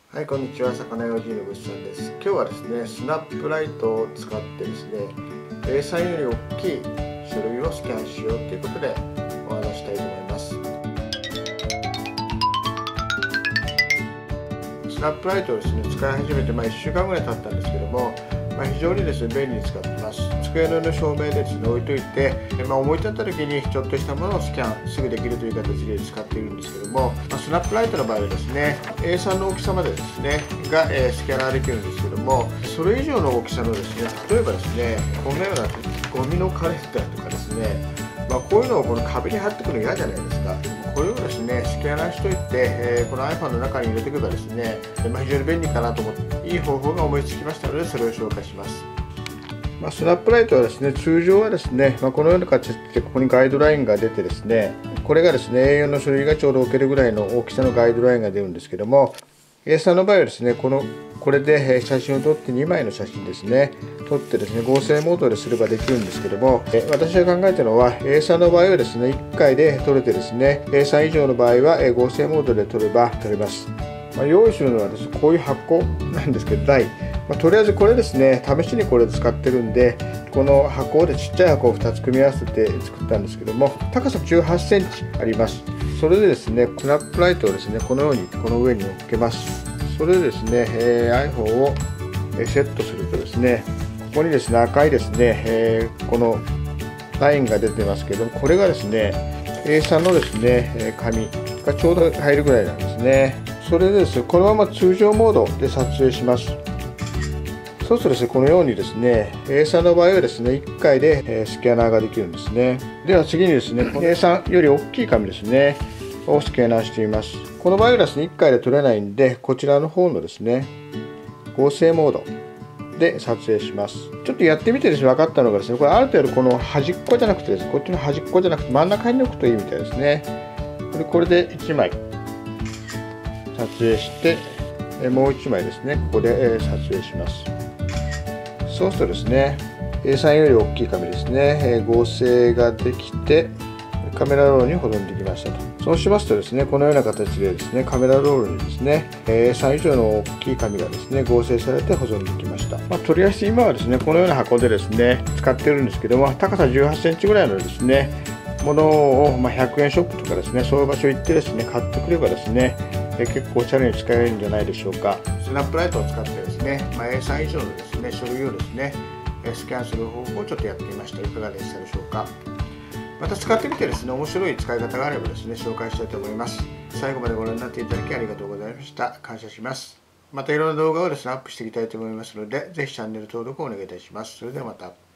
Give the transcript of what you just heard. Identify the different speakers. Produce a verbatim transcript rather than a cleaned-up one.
Speaker 1: はい、こんにちは。魚用 G のぐっさんです。今日はですね、スナップライトを使ってですね、エーさん より大きい書類をスキャンしようということでお話したいと思います。スナップライトをですね、使い始めてまあいっしゅうかんぐらい経ったんですけども、まあ、非常にですね、便利に使っています。机の上の照明でですね、置いといて、まあ、思い立った時にちょっとしたものをスキャンすぐできるという形で使っているんですけども、まあ、スナップライトの場合はですね、エーさん の大きさまでですね、が、えー、スキャナーできるんですけども、それ以上の大きさのですね、例えばですね、こんなようなゴミのカレンダーとかですね、まあ、こういうのをこの壁に貼ってくるの嫌じゃないですか。これをですね、スキャナーしといて、えー、この iPhone の中に入れておけばですね、まあ、非常に便利かなと思って、いい方法が思いつきましたので、それを紹介します。まあ、スナップライトはですね、通常はですね、まあ、このような形でここにガイドラインが出てですね、これがですね、エーよん の書類がちょうど置けるぐらいの大きさのガイドラインが出るんですけども、エーさん の場合はですね、このこれで写真を撮ってにまいの写真ですね、撮ってですね、合成モードですればできるんですけども、私が考えたのは エーさん の場合はですね、いっかいで撮れてですね、エーさん 以上の場合は合成モードで撮れば撮れます。まあ、用意するのはですね、こういう箱なんですけど、台。まあ、とりあえずこれですね、試しにこれ使ってるんで、この箱でちっちゃい箱をふたつ組み合わせて作ったんですけども、高さじゅうはちセンチあります。それでですね、スナップライトをですね、このようにこの上に乗っけます。それでですね、えー、iPhone をセットするとですね、ここにですね、赤いですね、えー、このラインが出てますけども、これがですね、エーさん のですね、紙がちょうど入るぐらいなんですね。それでですね、このまま通常モードで撮影します。そうするとですね、このようにですね、エーさん の場合はですね、いっかいでスキャナーができるんですね。では次にですね、エーさん より大きい紙ですね、をスキャナーしてみます。この場合はですね、いっかいで撮れないんで、こちらの方のですね、合成モードで撮影します。ちょっとやってみてですね、分かったのがですね、これある程度この端っこじゃなくてですね、こっちの端っこじゃなくて真ん中に置くといいみたいですね。これ、これでいちまい撮影して、もういちまいですね、ここで撮影します。そうするとですね、エーさん より大きい紙ですね、合成ができて、カメラロールに保存できましたと。そうしますとですね、このような形でですね、カメラロールにですね、エーさん 以上の大きい紙がですね、合成されて保存できました。まあ、とりあえず今はですね、このような箱でですね、使ってるんですけども、高さじゅうはちセンチぐらいのですね、ものを、まあ、ひゃくえんショップとかですね、そういう場所行ってですね、買ってくればですね、え結構おしゃれに使えるんじゃないでしょうか。スナップライトを使ってですね、まあ、エーさん 以上のですね、書類をですね、スキャンする方法をちょっとやってみました。いかがでしたでしょうか。また使ってみてですね、面白い使い方があればですね、紹介したいと思います。最後までご覧になっていただきありがとうございました。感謝します。またいろんな動画をですね、アップしていきたいと思いますので、ぜひチャンネル登録をお願いいたします。それではまた。